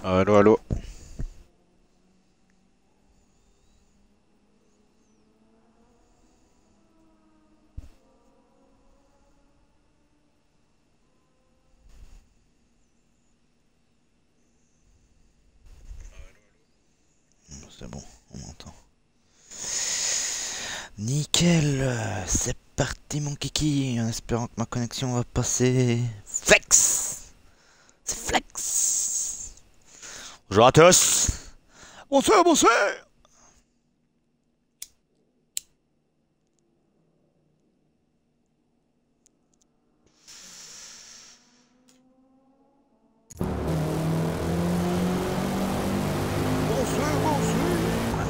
Allô, allô. C'est bon, on m'entend. Nickel, c'est parti mon kiki, en espérant que ma connexion va passer. Flex. C'est Flex. Bonjour à tous. Bonsoir, bonsoir. Bonsoir, bonsoir.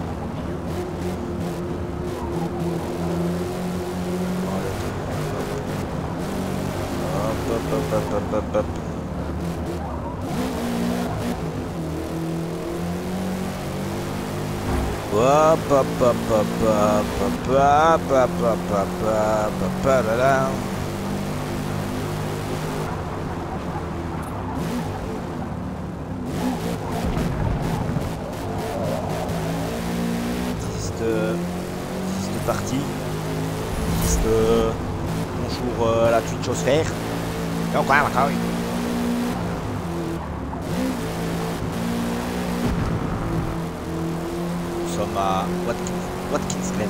Hop, hop, hop, hop, hop, hop, hop. Hop, hop, hop, hop, hop, hop, hop, hop, hop, hop, hop, hop, là, là. Triste partie. Triste bonjour à la Twitchosphère. Donc, ouais, d'accord. Nous sommes à Watkins Glen.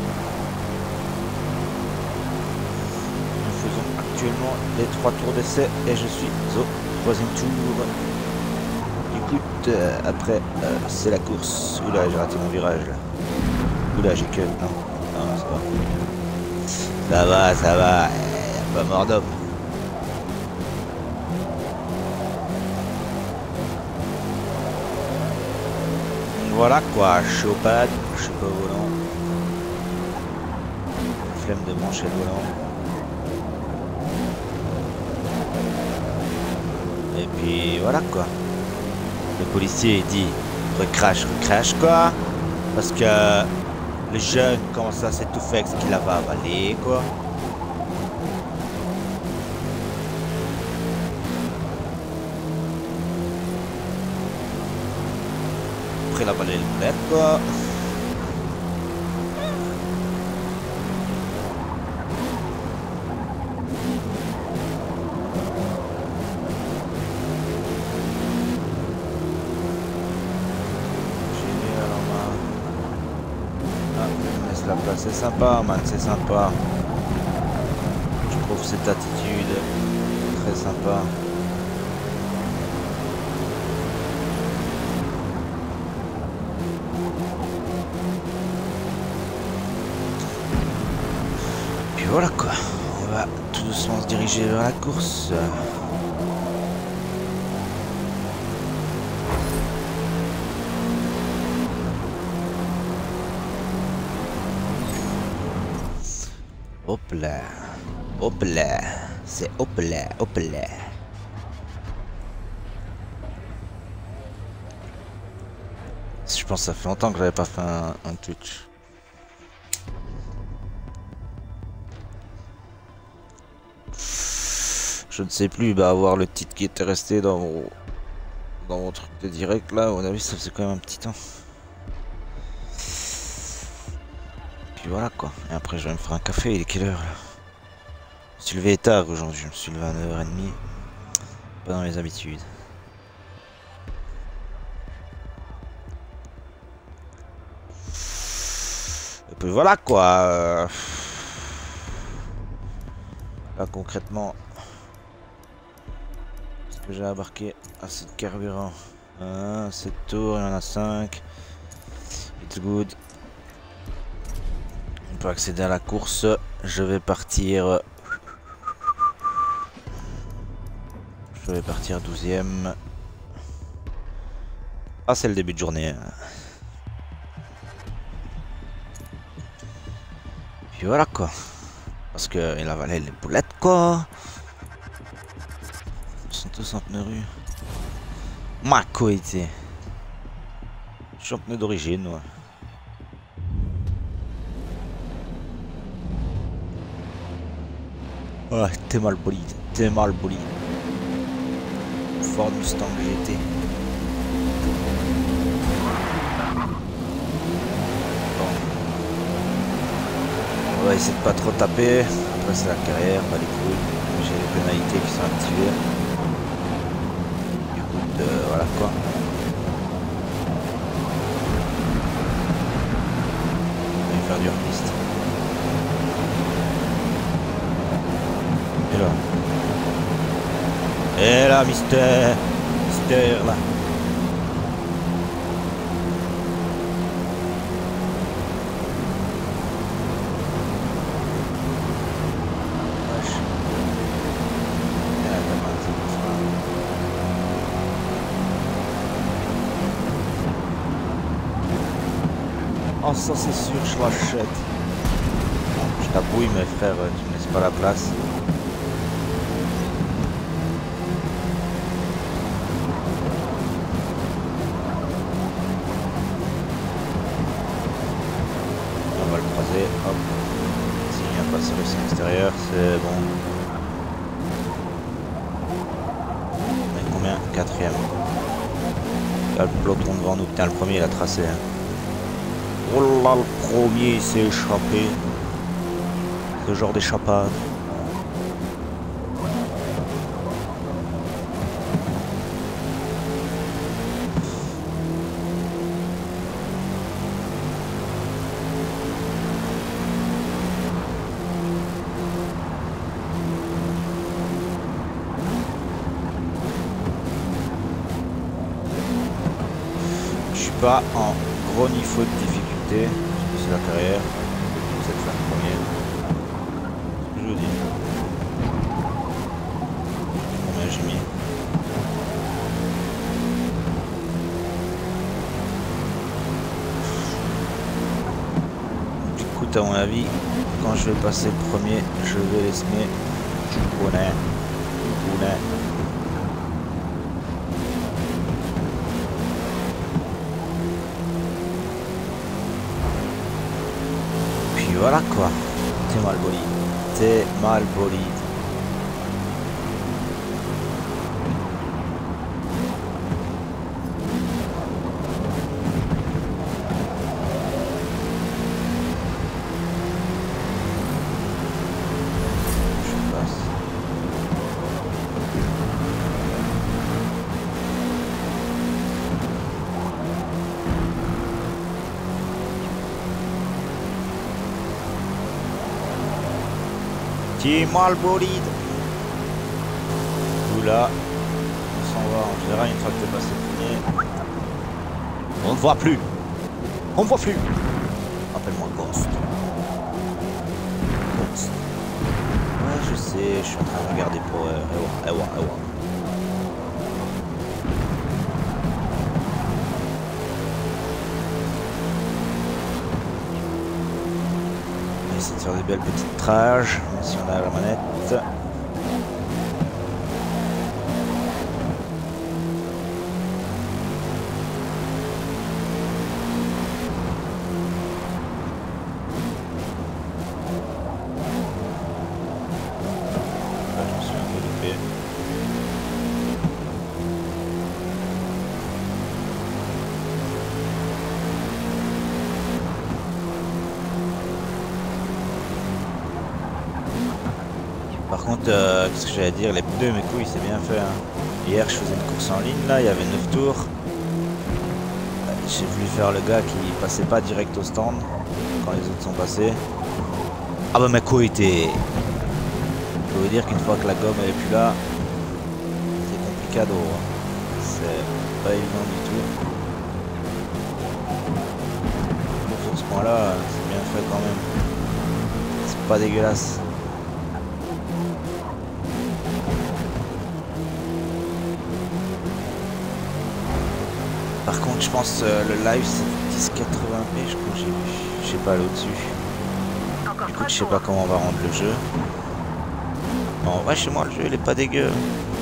Nous faisons actuellement les 3 tours d'essai et je suis au 3e tour. Écoute, après c'est la course. Oula, j'ai raté mon virage là. Oula, j'ai que... Non, non, ça va. Ça va, ça va. Pas mort d'homme. Voilà quoi, je suis au pad, je suis pas au volant. Flemme de brancher le volant. Et puis voilà quoi. Le policier il dit recrache quoi. Parce que le jeune commence à s'étouffer avec ce qu'il avait avalé quoi. Après il a avalé le boulette quoi. C'est sympa man, c'est sympa. Je trouve cette attitude très sympa. Puis voilà quoi, on va tout doucement se diriger vers la course. Hop là, hop là, c'est hop là, hop là. Je pense que ça fait longtemps que j'avais pas fait un Twitch. Je ne sais plus, bah avoir le titre qui était resté dans mon truc de direct là, à mon avis ça faisait quand même un petit temps. Puis voilà quoi, et après je vais me faire un café, il est quelle heure là? Je me suis levé tard aujourd'hui, je me suis levé à 9h30. Pas dans les habitudes. Et puis voilà quoi. Là concrètement, est-ce que j'ai embarqué assez de carburant? 7 tours, il y en a 5. It's good. On peut accéder à la course. Je vais partir 12e. Ah, c'est le début de journée. Puis voilà quoi. Parce qu'il avalait les boulettes quoi. Ils sont tous en pneus rue. Ma coïté. Je suis en pneu d'origine, ouais. Ouais, t'es mal bolide. T'es mal bolide. Ford Mustang GT. On va essayer de pas trop taper. Après c'est la carrière, pas les couilles. J'ai les pénalités qui sont activées. Du coup, voilà quoi. On va faire du hors-piste. Et là, Mister là. Oh, ça c'est sûr, je l'achète. Je t'abouille, mes frères, tu me laisses pas la place. On va le croiser, hop. S'il vient pas sur le sein extérieur, c'est bon. On est combien? 4ème. Là, le peloton devant nous, putain, le premier il a tracé. Hein. Oh là, le premier il s'est échappé. Ce genre d'échappade. Je suis pas en gros niveau de difficulté. C'est la carrière. Cette fin de première. Ce que je vous dis. Combien j'ai mis? Écoute, à mon avis, quand je vais passer le premier, je vais laisser tu connais. Puis voilà quoi. T'es mal bolide. T'es mal bolide. Qui mal bolide. Oula, on s'en va, on verra une fois que t'es passé le premier. On ne voit plus. On ne voit plus. Appelle-moi Ghost. Ghost. Ouais, je sais, je suis en train de regarder pour... Ewa. On va essayer de faire des belles petites trages, même si on a la manette. Par contre, qu'est-ce que j'allais dire, les pneus, mes couilles, c'est bien fait. Hein. Hier, je faisais une course en ligne, là, il y avait 9 tours. J'ai voulu faire le gars qui passait pas direct au stand quand les autres sont passés. Ah bah mes couilles étaient... Je veux dire qu'une fois que la gomme elle est plus là, c'est complicado. Hein. C'est pas évident du tout. Sur ce point-là, c'est bien fait quand même. C'est pas dégueulasse. Par contre, je pense le live c'est 1080p, je crois que j'ai vu. Je sais pas, là au-dessus. Du coup, je sais pas comment on va rendre le jeu. Bon, en vrai, chez moi, le jeu il est pas dégueu.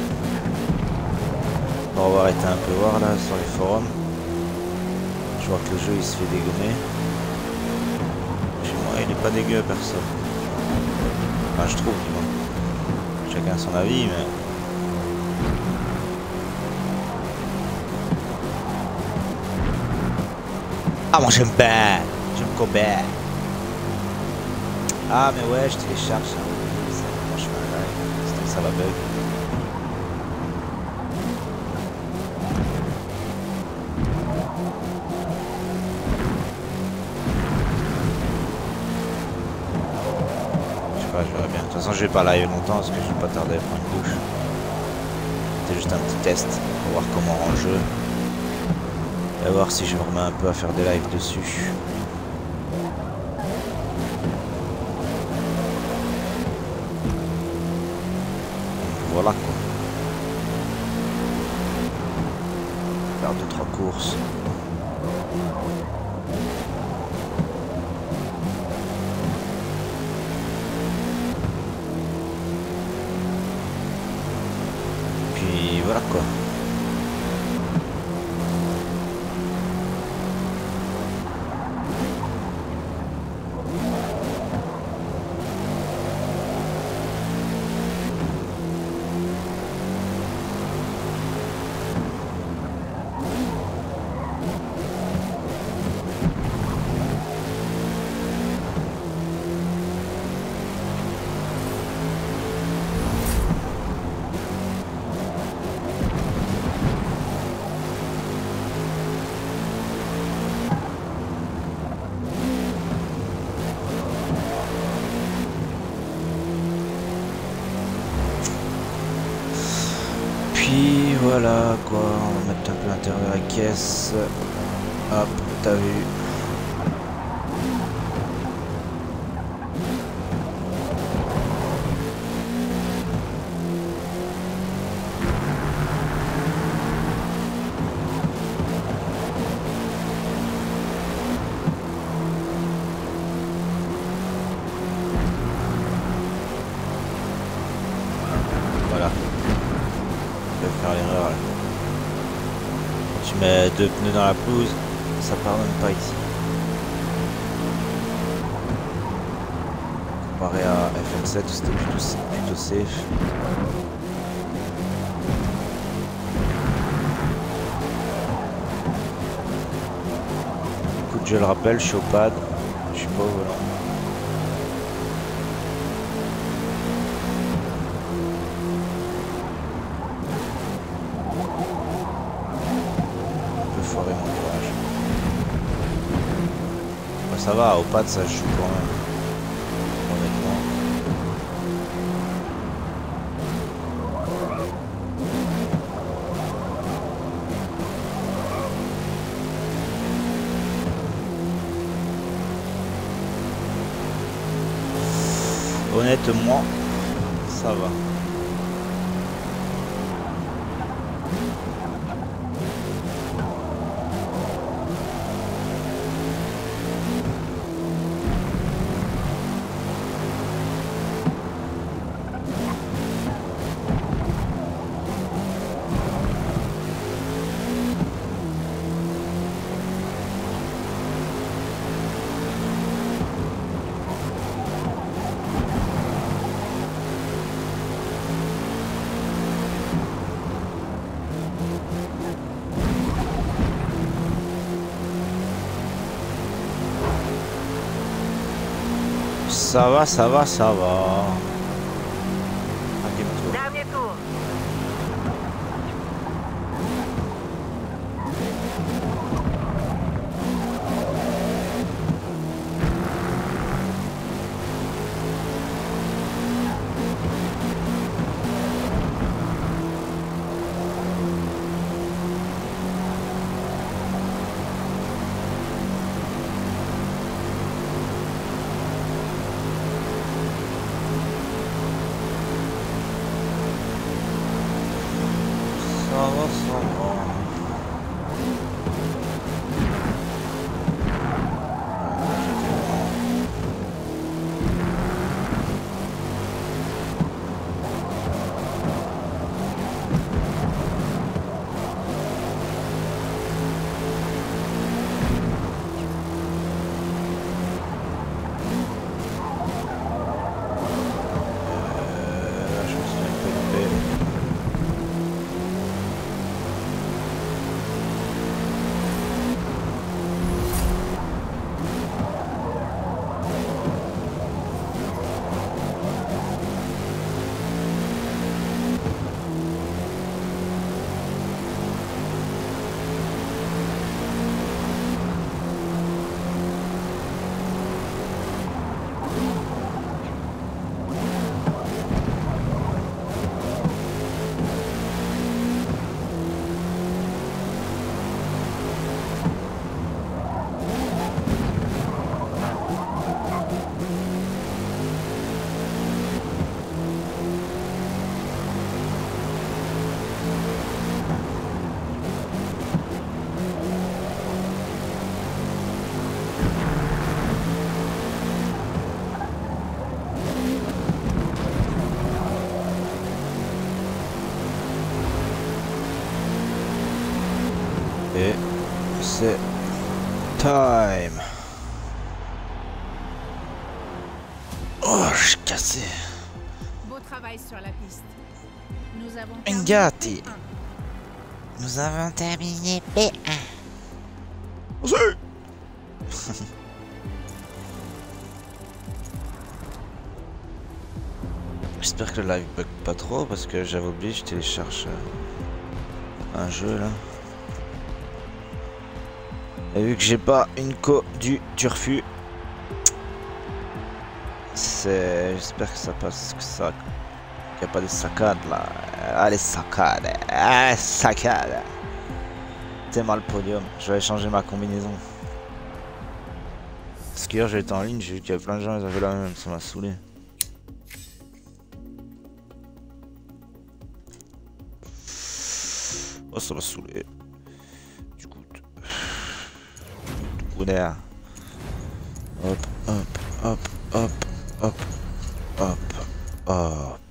Bon, on va arrêter un peu voir là sur les forums. Je vois que le jeu il se fait dégommer. Chez moi, il est pas dégueu, perso. Enfin, je trouve, du moins. Chacun son avis, mais. Ah moi j'aime bien, j'aime Kobe. Ah mais ouais, je télécharge ça. Quand je fais un live, sinon ça va bug. Je sais pas, je verrai bien. De toute façon, je vais pas live longtemps parce que je vais pas tarder à prendre une douche. C'était juste un petit test pour voir comment rend le jeu. Et voir si je me remets un peu à faire des lives dessus. Voilà quoi. Faire 2-3 courses. Puis voilà quoi. Puis voilà quoi, on va mettre un peu l'intérieur de la caisse. Hop, t'as vu. Voilà. Je vais faire l'erreur là. Quand tu mets 2 pneus dans la pelouse, ça part même pas ici. Comparé à FN7 où c'était plutôt safe. Écoute, je le rappelle, je suis au pad, je suis pas au volant. Un peu foiré mon virage. Ouais, ça va, au pad ça joue quand même. Honnêtement. Honnêtement, ça va. Ça va, ça va, ça va. Cinquième tour. Dernier tour. Ça va, ça va. Je me suis un peu loupé. c'est time. Oh, je suis cassé. Beau travail sur la piste. Nous avons Engati. Nous avons terminé P1. J'espère que le live bug pas trop parce que j'avais oublié, je télécharge un jeu là. Et vu que j'ai pas une co du turfu, j'espère que ça passe, qu'il n'y a pas de saccades là. Allez, saccades. Ah, saccades. T'es mal podium. Je vais changer ma combinaison. Parce qu'hier j'étais en ligne, j'ai vu qu'il y avait plein de gens, ils avaient la même, ça m'a saoulé. Oh, ça m'a saoulé. Du coup, d'air. Hop, hop, hop, hop, hop, hop, hop.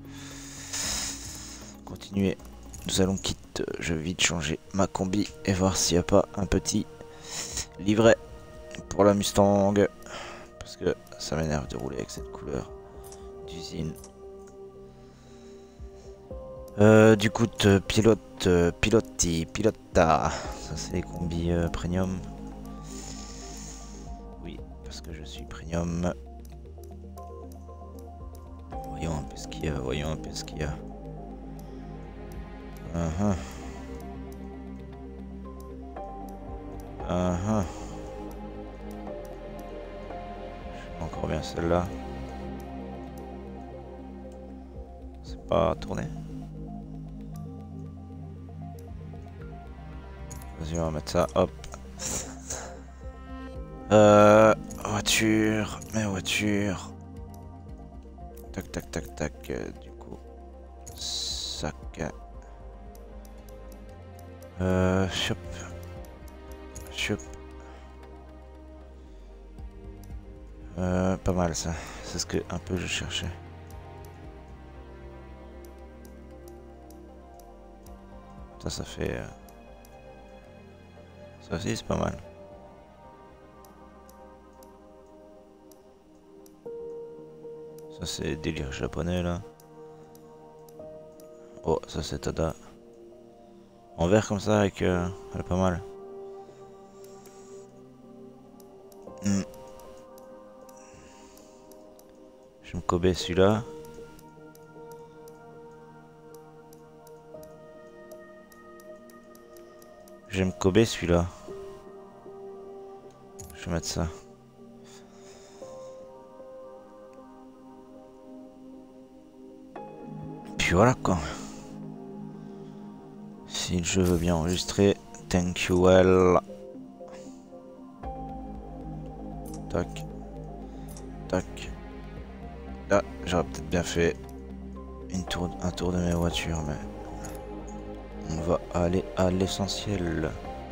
Continuez. Nous allons quitter. Je vais vite changer ma combi et voir s'il n'y a pas un petit livret pour la Mustang. Parce que ça m'énerve de rouler avec cette couleur d'usine. Du coup, pilota. Ça, c'est les combis premium. Oui, parce que je suis premium. Voyons un peu ce qu'il y a. Voyons un peu ce qu'il y a. Je encore bien celle-là. C'est pas tourné. Vas-y, on va mettre ça, hop. Voiture, mes voitures. Tac, tac, tac, tac. Du coup, sac. Shop. Shop. Pas mal ça. C'est ce que un peu je cherchais. Ça fait... Ça aussi c'est pas mal. Ça c'est délire japonais là. Oh, ça c'est Tada. En vert comme ça avec... elle est pas mal. Je vais me cober celui-là. Je vais me cober celui-là. Je vais mettre ça. Puis voilà quoi. Si le jeu veut bien enregistrer, thank you well. Tac. Tac. Là, j'aurais peut-être bien fait un tour de mes voitures, mais on va aller à l'essentiel.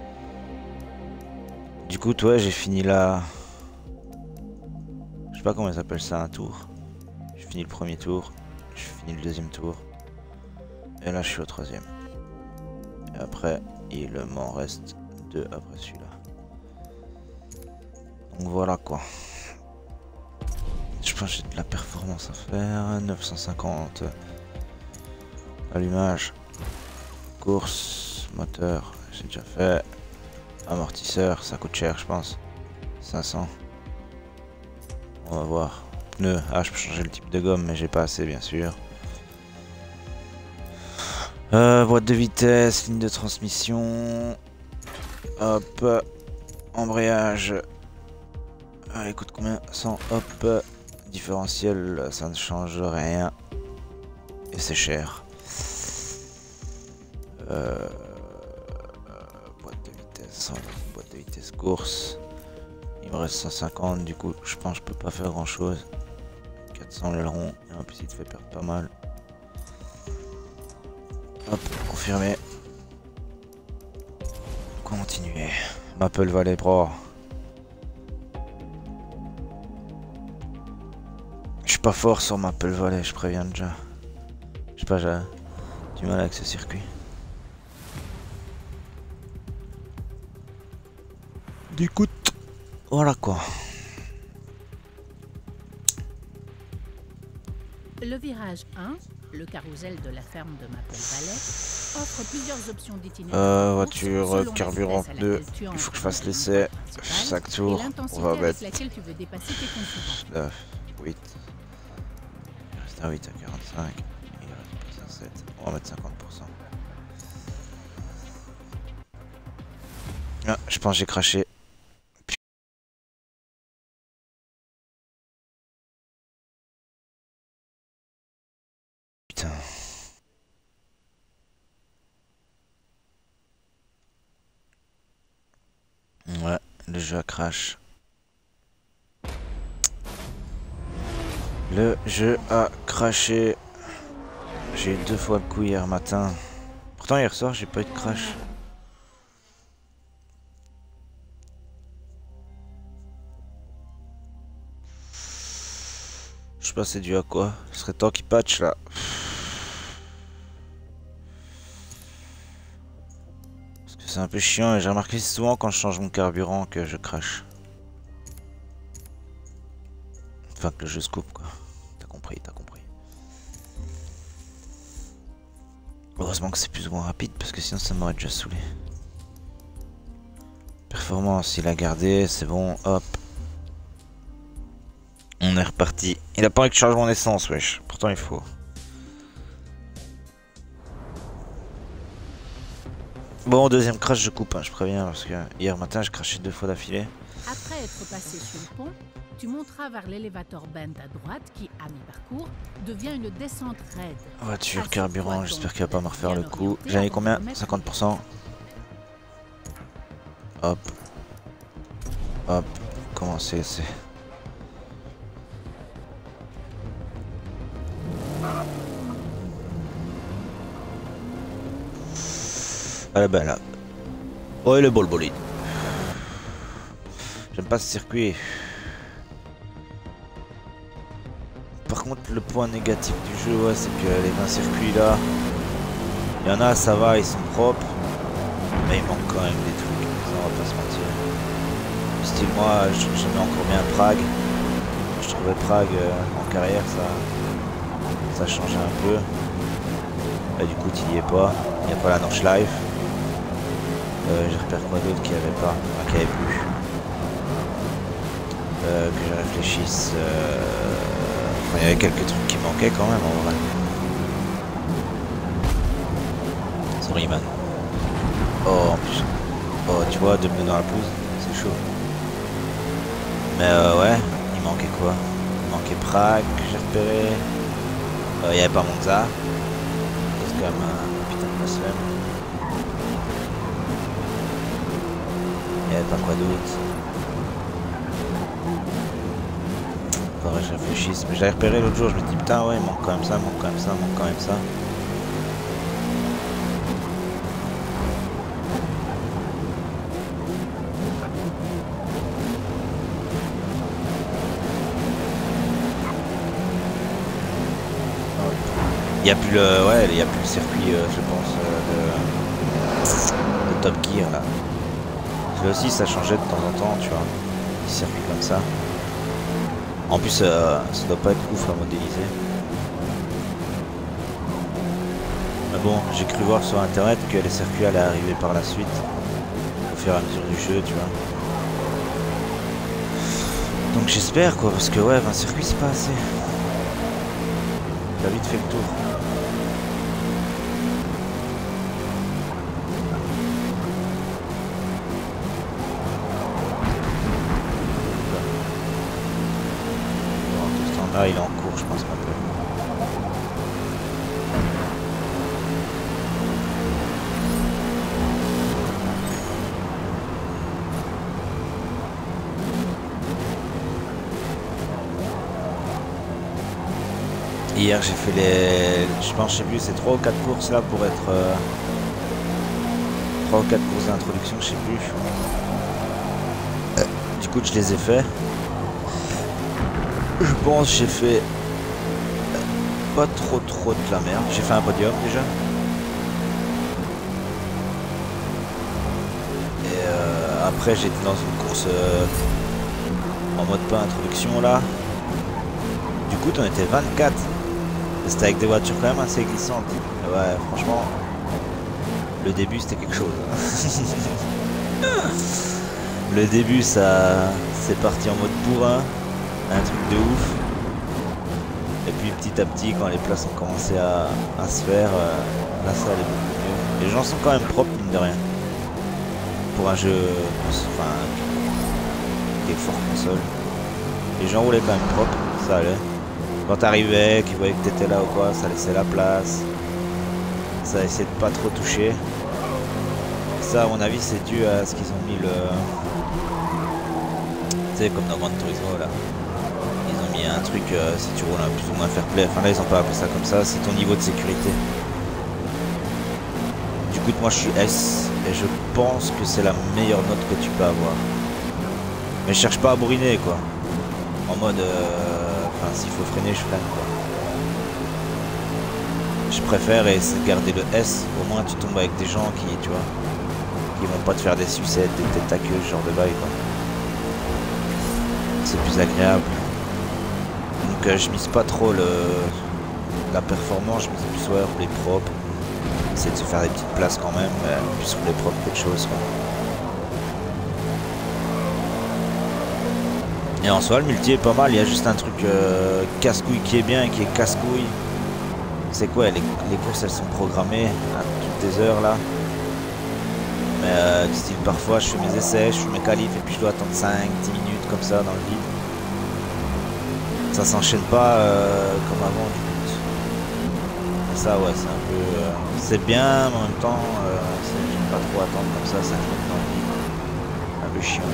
Du coup, toi, j'ai fini là. Je sais pas comment ils appellent ça, un tour. J'ai fini le premier tour, j'ai fini le deuxième tour, et là, je suis au troisième. Et après, il m'en reste 2 après celui-là. Donc voilà quoi. Je pense que j'ai de la performance à faire. 950. Allumage. Course. Moteur. J'ai déjà fait. Amortisseur. Ça coûte cher je pense. 500. On va voir. Pneus. Ah, je peux changer le type de gomme mais j'ai pas assez bien sûr. Boîte de vitesse. Ligne de transmission. Hop. Embrayage. Ah, écoute combien 100. Hop. Différentiel, ça ne change rien. Et c'est cher. Boîte de vitesse. Boîte de vitesse course. Il me reste 150. Du coup, je pense que je peux pas faire grand chose. 400 l'aileron. Et en plus, il te fait perdre pas mal. Hop, confirmé. Continuer. Maple Valley Pro. Je suis pas fort sur Maple Valley, je préviens déjà. Je sais pas, j'ai du mal avec ce circuit. Écoute, voilà quoi. Le virage 1, le carrousel de la ferme de Maple-Valley, offre plusieurs options d'itinéraire. Voiture, carburant, pneu. Il faut que je fasse l'essai. 5 tours. On va mettre. Laquelle tu veux dépasser tes concurrents. 9, 8. Il reste un 8 à 45. Il reste un 7. On va mettre 50%. Ah, je pense que j'ai craché. Putain. Ouais, le jeu a crash. Le jeu a craché. J'ai eu 2 fois le coup hier matin. Pourtant hier soir j'ai pas eu de crash. Je sais pas c'est dû à quoi. Ce serait temps qu'il patch là. Parce que c'est un peu chiant et j'ai remarqué souvent quand je change mon carburant que je crache. Enfin que le jeu se coupe quoi. T'as compris, t'as compris. Heureusement que c'est plus ou moins rapide parce que sinon ça m'aurait déjà saoulé. Performance, il a gardé, c'est bon, hop. On est reparti. Il a pas envie que je change mon essence, wesh. Pourtant il faut. Bon, deuxième crash, je coupe, hein, je préviens, parce que hier matin j'ai craché 2 fois d'affilée. Après être passé sur le pont, tu monteras vers l'élévateur bend à droite qui, à mi-parcours, devient une descente raide. Voiture, carburant, j'espère qu'il va pas me refaire le coup. J'ai mis combien? 50%. Hop. Hop. Comment c'est? Elle est belle là. Oh, il est beau le bolide. J'aime pas ce circuit. Par contre, le point négatif du jeu, ouais, c'est que les 20 circuits là, il y en a, ça va, ils sont propres. Mais il manque quand même des trucs, ça, on va pas se mentir. Style, moi, j'aimais encore bien Prague. Je trouvais Prague en carrière, ça changeait un peu. Là, du coup, il n'y est pas. Il n'y a pas la Nordschleife. J'ai repéré quoi d'autre qu'il n'y avait pas, enfin, qu'il n'y avait plus. Que je réfléchisse. Enfin, il y avait quelques trucs qui manquaient quand même en vrai. Sorry man. Oh en plus. Oh tu vois, 2 pneus dans la pelouse, c'est chaud. Mais ouais, il manquait quoi? Il manquait Prague que j'ai repéré. Il n'y avait pas Monza. C'est quand même un putain de la flemme. Il n'y avait pas quoi d'autre. Faudrait que je réfléchisse. Mais je l'avais repéré l'autre jour, je me dis putain ouais il manque quand même ça, il manque quand même ça, il manque quand même ça. Il n'y a plus le, ouais, il y a plus le circuit, je pense, de Top Gear là. Là aussi, ça changeait de temps en temps, tu vois, des circuits comme ça. En plus, ça doit pas être ouf à modéliser. Mais bon, j'ai cru voir sur internet que les circuits allaient arriver par la suite, au fur et à mesure du jeu, tu vois. Donc j'espère quoi, parce que ouais, 20 circuits c'est pas assez. T'as vite fait le tour. Ah, il est en cours, je pense, un peu. Hier, j'ai fait les... Je pense, je sais plus, c'est 3 ou 4 courses là pour être... 3 ou 4 courses d'introduction, je sais plus. Du coup, je les ai fait. Je pense j'ai fait pas trop de la merde. J'ai fait un podium déjà. Et après j'étais dans une course en mode pas introduction là. Du coup on était 24. C'était avec des voitures quand même assez glissantes. Ouais, franchement, le début c'était quelque chose. Le début ça c'est parti en mode bourrin, un truc de ouf. Et puis petit à petit quand les places ont commencé à se faire, là ça allait beaucoup mieux. Les gens sont quand même propres mine de rien. Pour un jeu enfin, qui est fort console. Les gens roulaient quand même propre, ça allait. Quand t'arrivais, qu'ils voyaient que t'étais là ou quoi, ça laissait la place. Ça essayait de pas trop toucher. Ça à mon avis c'est dû à ce qu'ils ont mis le... Tu sais comme dans Gran Turismo là. Ils ont mis un truc si tu roules un plus ou moins fair play. Enfin là ils ont pas appelé ça comme ça, c'est ton niveau de sécurité. Du coup moi je suis S et je pense que c'est la meilleure note que tu peux avoir. Mais je cherche pas à bourriner quoi. En mode enfin s'il faut freiner je freine quoi. Je préfère essayer de garder le S, au moins tu tombes avec des gens qui tu vois qui vont pas te faire des sucettes, des têtes à queue, ce genre de bail quoi. C'est plus agréable. Donc je mise pas trop la performance, je mise plus ouais, rouler propre. Essayer de se faire des petites places quand même, plus rouler propre quelque chose quoi. Et en soi le multi est pas mal, il y a juste un truc casse-couille qui est bien et qui est casse-couille. C'est quoi les courses elles sont programmées à toutes les heures là. Mais du style parfois je fais mes essais, je fais mes qualifs et puis je dois attendre 5-10 minutes comme ça dans le vide. Ça s'enchaîne pas comme avant du coup. Et ça ouais c'est un peu... c'est bien mais en même temps j'aime pas trop attendre comme ça 5 minutes dans le vide. Un peu chiant.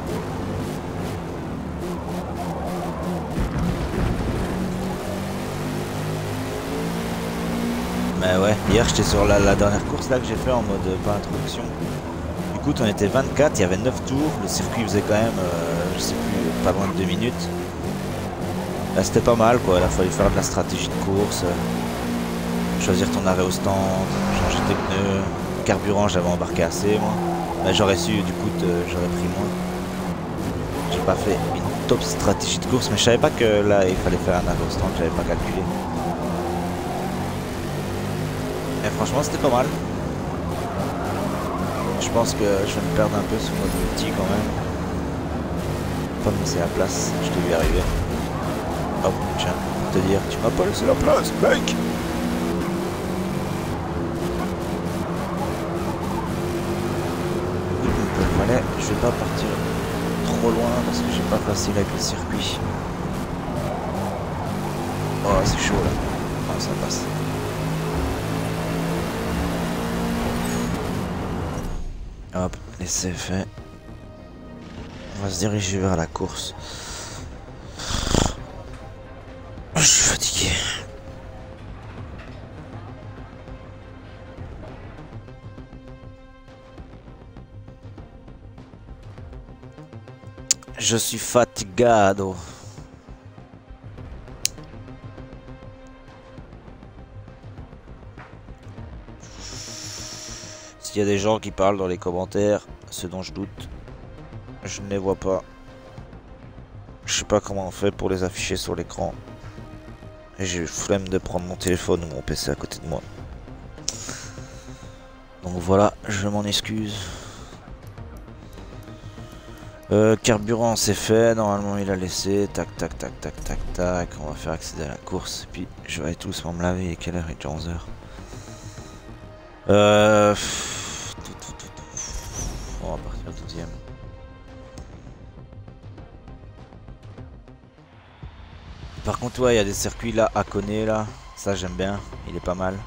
Mais ouais, hier j'étais sur la dernière course là que j'ai fait en mode pas introduction. Du coup on était 24, il y avait 9 tours, le circuit faisait quand même, je sais plus, pas loin de 2 minutes. Là c'était pas mal quoi, il a fallu faire de la stratégie de course, choisir ton arrêt au stand, changer tes pneus, carburant j'avais embarqué assez moi. Là j'aurais su, du coup j'aurais pris moins. J'ai pas fait une top stratégie de course, mais je savais pas que là il fallait faire un arrêt au stand, j'avais pas calculé. Et franchement c'était pas mal. Je pense que je vais me perdre un peu sur mode multi quand même. Pas me laisser la place, je t'ai vu arriver. Hop, tiens, te dire, tu m'as pas laissé la place, mec. Voilà, je vais pas partir trop loin parce que j'ai pas facile avec le circuit. Oh c'est chaud là. Oh ça passe. Hop, l'essai fait. On va se diriger vers la course. Je suis fatigué. Je suis fatigado. S'il y a des gens qui parlent dans les commentaires, ce dont je doute, je ne les vois pas. Je sais pas comment on fait pour les afficher sur l'écran. Et j'ai flemme de prendre mon téléphone ou mon PC à côté de moi. Donc voilà, je m'en excuse. Carburant c'est fait, normalement il a laissé. Tac tac tac tac tac tac. On va faire accéder à la course. Et puis je vais aller tout doucement me laver. Et quelle heure? Il est déjà 11h. On va partir au 12e. Par contre ouais il y a des circuits là à Kone là. Ça j'aime bien, il est pas mal.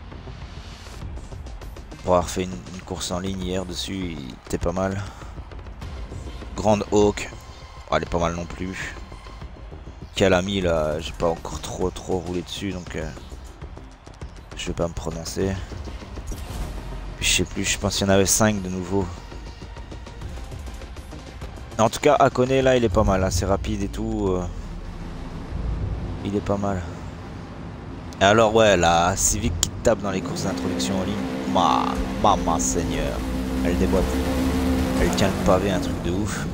Pour avoir fait une course en ligne hier dessus, il était pas mal. Grande Hawk, oh, elle est pas mal non plus. Calami là, j'ai pas encore trop roulé dessus donc je vais pas me prononcer. Puis je sais plus, je pense qu'il y en avait 5 de nouveau. En tout cas Hakone là il est pas mal, hein, c'est rapide et tout. Il est pas mal. Et alors ouais la Civic qui tape dans les courses d'introduction en ligne. Maman seigneur, elle déboîte. Elle tient le pavé, un truc de ouf.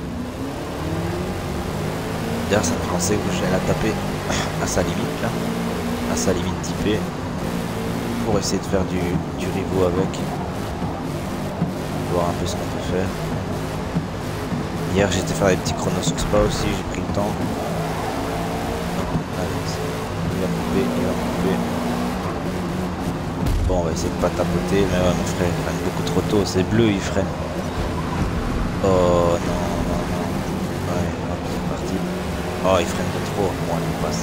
D'ailleurs, ça me fait penser que je vais la taper à sa limite, là. À sa limite typée. Pour essayer de faire du rivot avec. Voir un peu ce qu'on peut faire. Hier, j'étais faire des petits chronos sur Spa aussi, j'ai pris le temps. Il va couper, il va couper. Bon, on va essayer de pas tapoter, mais ouais, mon frère, il freine beaucoup trop tôt, c'est bleu, il freine. Oh non, non, non. Ouais, hop, c'est parti. Oh, il freine de trop, moi, il passe.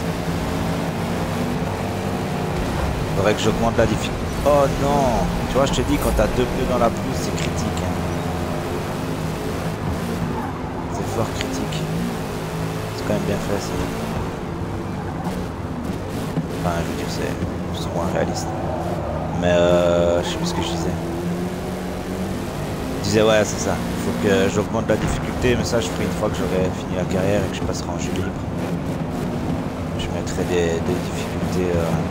Faudrait que j'augmente la difficulté. Oh non! Tu vois, je te dis, quand t'as 2 pneus dans la pluie, c'est critique. Hein. C'est fort critique. C'est quand même bien fait, ça. Enfin, je veux dire, c'est moins réaliste. Mais je sais plus ce que je disais. Je disais, ouais, c'est ça. Il faut que j'augmente la difficulté, mais ça, je ferai une fois que j'aurai fini la carrière et que je passerai en jeu libre. Je mettrai des difficultés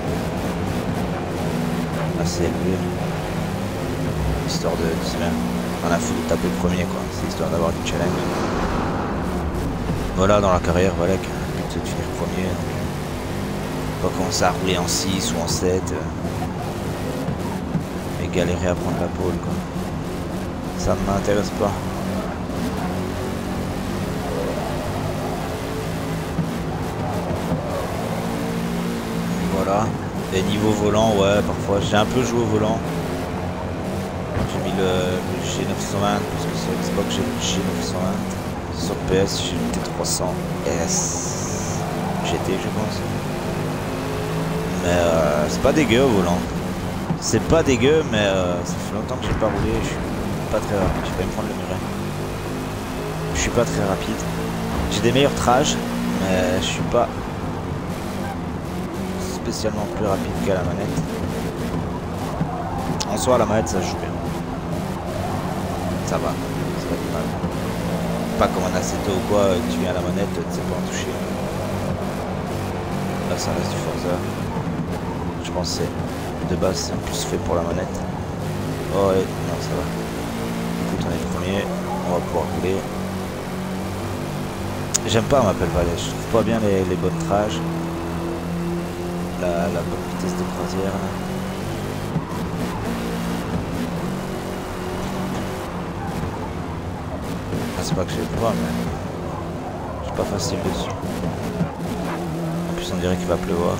assez élevées. Histoire de se mettre dans la foule de taper le premier, quoi. C'est histoire d'avoir du challenge. Voilà, dans la carrière, voilà, le but c'est de finir premier. Donc, pas commencer à rouler en 6 ou en 7. Et galérer à prendre la pole, quoi. Ça ne m'intéresse pas. Voilà. Et niveau volant, ouais, parfois j'ai un peu joué au volant. J'ai mis le G920 parce que sur Xbox j'ai le G920. Sur PS j'ai le T300 S GT, je pense. Mais c'est pas dégueu au volant. C'est pas dégueu, mais ça fait longtemps que j'ai pas roulé. Je suis pas très rapide. Je vais pas me prendre le muret. Je suis pas très rapide. J'ai des meilleurs trages, mais je suis pas spécialement plus rapide qu'à la manette. En soi, la manette ça joue bien. Ça va. C'est pas du mal. Pas comme un Assetto ou quoi, tu viens à la manette, tu sais pas en toucher. Là, ça reste du Forza. Je pense que de base c'est plus fait pour la manette. Oh ouais, non, ça va. Écoute, on est premier, on va pouvoir rouler. J'aime pas m'appelle Valet, je trouve pas bien les bonnes trages. La bonne vitesse de croisière. Là. C'est pas que j'ai le droit, mais je suis pas facile dessus. En plus, on dirait qu'il va pleuvoir.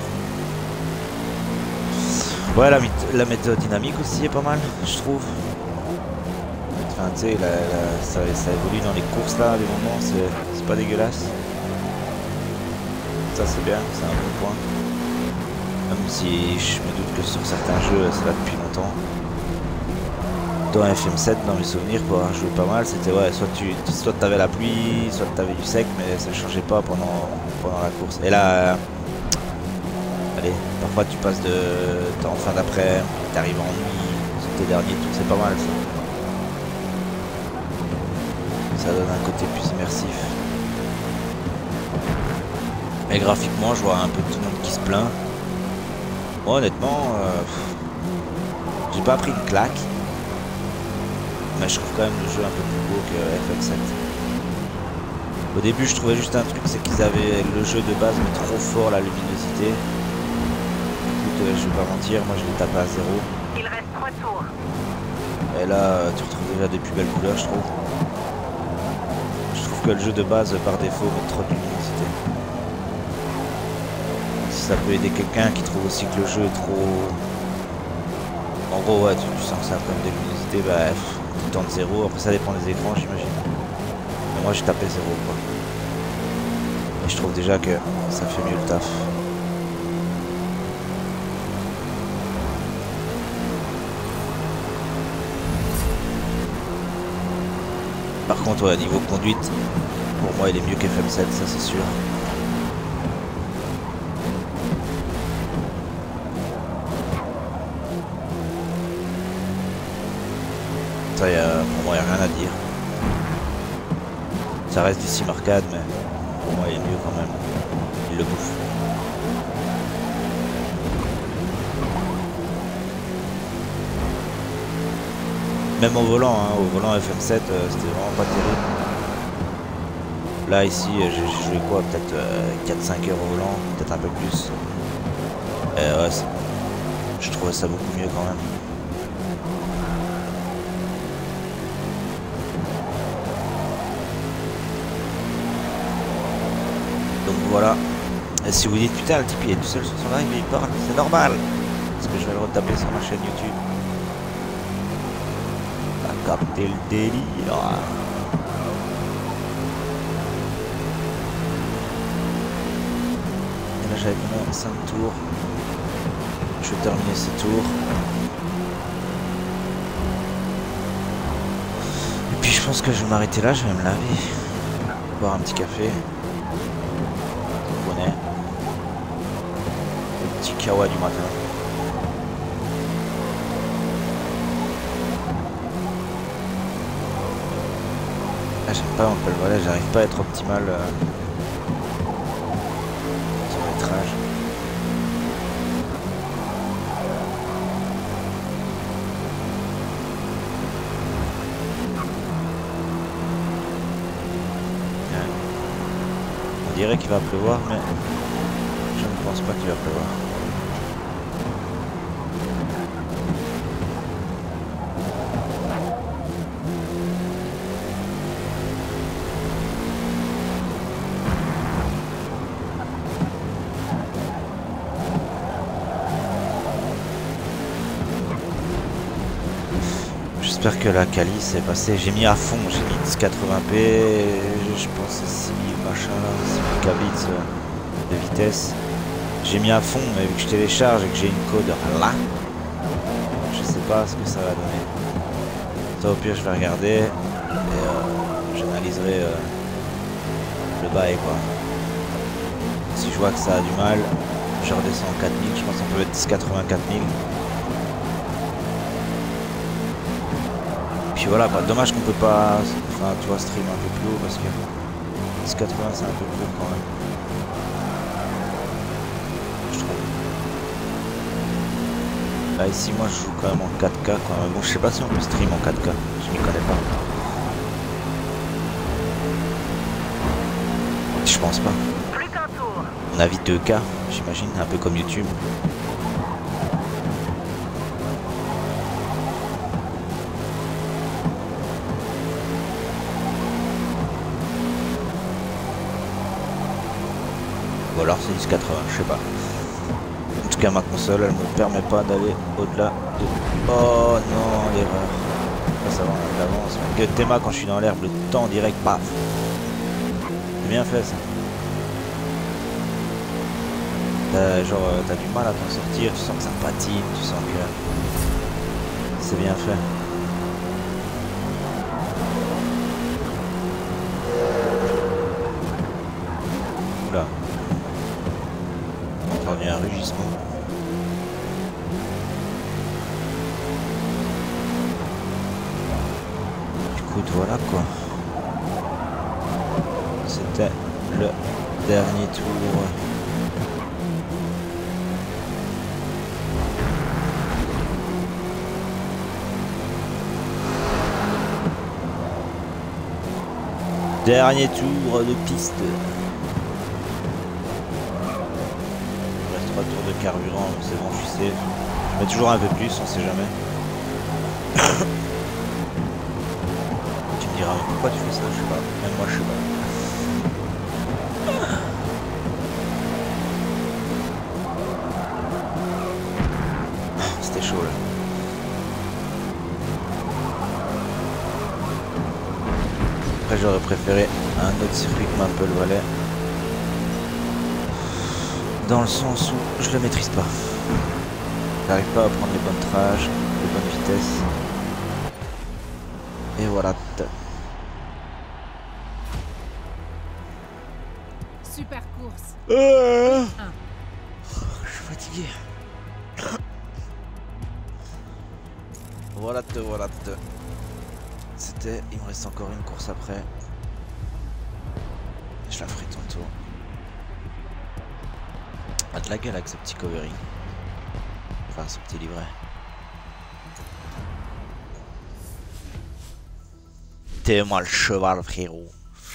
Ouais, la méthode dynamique aussi est pas mal, je trouve. Enfin, tu sais, ça évolue dans les courses là, à des moments, c'est pas dégueulasse. Ça, c'est bien, c'est un bon point. Même si je me doute que sur certains jeux, c'est là depuis longtemps. Dans FM7, dans mes souvenirs, pour avoir joué pas mal, c'était ouais, soit t'avais la pluie, soit t'avais du sec, mais ça ne changeait pas pendant la course. Et là, allez, parfois tu passes t'es en fin d'après, t'arrives en nuit, c'était dernier, tout, c'est pas mal ça. Ça donne un côté plus immersif. Et graphiquement, je vois un peu tout le monde qui se plaint. Moi, honnêtement, j'ai pas pris une claque. Mais je trouve quand même le jeu un peu plus beau que FF7. Au début, je trouvais juste un truc, c'est qu'ils avaient le jeu de base, mais trop fort la luminosité. Écoute, je vais pas mentir, moi je l'ai tapé à 0. Il reste 3 tours. Et là, tu retrouves déjà des plus belles couleurs, je trouve. Je trouve que le jeu de base, par défaut, met trop de luminosité. Si ça peut aider quelqu'un qui trouve aussi que le jeu est trop... En gros, ouais, tu sens que ça a quand même des luminosités, bah... Tout le temps de 0, après ça dépend des écrans j'imagine. Mais moi j'ai tapé 0 quoi. Et je trouve déjà que ça fait mieux le taf. Par contre ouais, niveau conduite, pour moi il est mieux qu'FM7, ça c'est sûr. Ça, pour moi, il n'y a rien à dire. Ça reste du sim arcade, mais pour moi, il est mieux quand même. Il le bouffe. Même au volant, hein, au volant FM7, c'était vraiment pas terrible. Là ici, j'ai joué quoi, peut-être 4-5 heures au volant, peut-être un peu plus. Ouais, je trouvais ça beaucoup mieux quand même. Donc voilà. Et si vous dites putain, le type il est tout seul sur son live et il parle, c'est normal. Parce que je vais le retaper sur ma chaîne YouTube. À capter le délire. Et là j'avais combien 5 tours. Je vais terminer ces tours. Et puis je pense que je vais m'arrêter là, je vais me laver. Boire un petit café. Vous connaissez. Le petit kawa du matin. Ah, j'aime pas mon pelle volet, j'arrive pas à être optimal sur le métrage. On dirait qu'il va pleuvoir, mais je ne pense pas qu'il va pleuvoir. J'espère que la qualif s'est passée. J'ai mis à fond, j'ai mis 1080p, je pense 6000 machin, 6000 kbps de vitesse. J'ai mis à fond, mais vu que je télécharge et que j'ai une code là, je sais pas ce que ça va donner. Ça au pire je vais regarder et j'analyserai le bail quoi. Si je vois que ça a du mal, je redescends en 4000, je pense qu'on peut être 1080 4000. Puis voilà quoi, dommage qu'on peut pas, enfin tu vois, stream un peu plus haut parce que 1080 c'est un peu court quand même. Je trouve. Là ici moi je joue quand même en 4K quand même. Bon je sais pas si on peut stream en 4K, je m'y connais pas. Je pense pas. On a vite 2K, j'imagine, un peu comme YouTube. Ou alors c'est 1080, je sais pas. En tout cas ma console elle me permet pas d'aller au-delà de... Oh non, l'erreur. Ça va, on avance. Que Théma quand je suis dans l'herbe, le temps direct, paf. C'est bien fait ça. Genre t'as du mal à t'en sortir, tu sens que ça patine, tu sens que c'est bien fait. Oula. J'ai entendu un rugissement. Écoute, voilà quoi. C'était le dernier tour. Dernier tour de piste. Il reste 3 tours de carburant, c'est bon, je suis safe. Je mets toujours un peu plus, on sait jamais. Tu me diras, mais pourquoi tu fais ça? Je sais pas. Même moi, je sais pas. C'était chaud là. Après j'aurais préféré un autre circuit que Maple Valley. Dans le sens où je le maîtrise pas. J'arrive pas à prendre les bonnes trages, les bonnes vitesses. Et voilà. Super course. Je suis fatigué. Voilà. C'était, il me reste encore une course après. Je la ferai tantôt. A de la gueule avec ce petit covering. Enfin ce petit livret. Mettez-moi le cheval, frérot.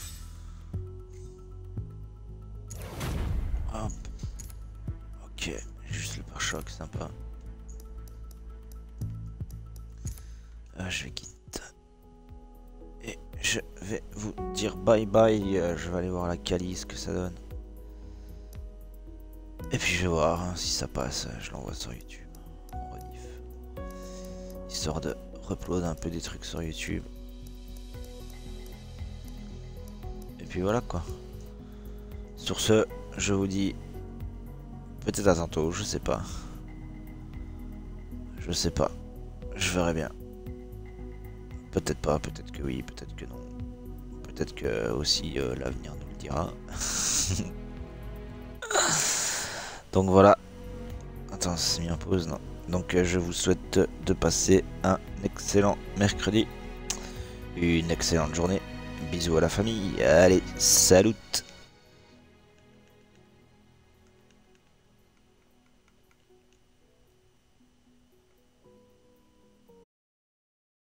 Hop. Ok, juste le pare-choc, sympa. Je vais quitter. Et je vais vous dire bye bye. Je vais aller voir la Cali, ce que ça donne. Et puis je vais voir hein, si ça passe. Je l'envoie sur YouTube. En rediff. Histoire de upload un peu des trucs sur YouTube. Et puis voilà quoi. Sur ce, je vous dis peut-être à tantôt, je sais pas. Je sais pas. Je verrai bien. Peut-être pas, peut-être que oui, peut-être que non. Peut-être que aussi l'avenir nous le dira. Donc voilà. Attends, c'est mis en pause, non. Donc je vous souhaite de passer un excellent mercredi. Une excellente journée. Bisous à la famille. Allez, salut.